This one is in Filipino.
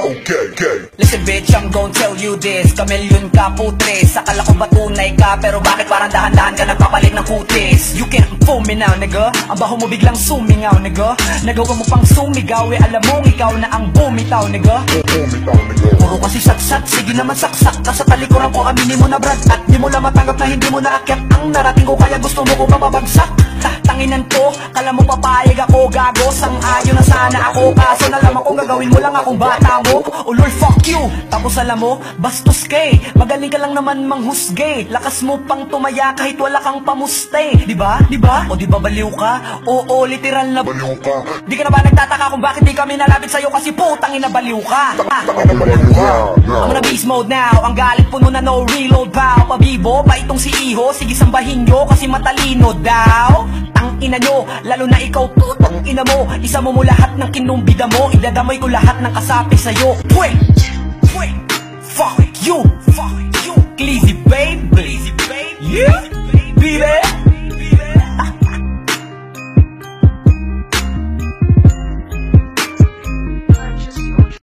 Okay. Listen bitch, I'm gon' tell you this. Kamilyon ka putres, akala ko ba tunay ka, pero bakit parang dahan-dahan ka nagpapalit ng kutis? You can't fool me now nigga, ang baho mo biglang sumingaw nigga. Nagawa mo pang sumigaw, alam mong ikaw na ang bumitaw nigga. Puro kasi satsat, sige naman saksak ka sa talikuran ko, aminin mo na brad. At di mo lang matanggap na hindi mo naakyat ang narating ko, kaya gusto mo ko mapabagsak. Tanginan ko, kala mo papayag ako, gago. Sang-ayon na sana ako, kaso nalaman kong gagawin mo lang akong bata mo. Ulol fuck you, tapos alam mo, bastos kay, magaling ka lang naman manghusgay. Lakas mo pang tumaya kahit wala kang pamuste. Diba? Diba? O diba baliw ka? Oo, literal na baliw ka. Di ka na ba nagtataka kung bakit di kami nalapit sa'yo, kasi putang ina baliw ka. I'm on a beast mode now, ang galit puno na no reload pow. Pabibo, pa itong si Iho, sige sambahin nyo kasi matalino daw. Ang ina nyo, lalo na ikaw putang ina mo. Isa mo lahat ng kinumbida mo, idadamay ko lahat ng kasapi sa'yo. Wait, fuck you, Glizzy babe, yeah, baby.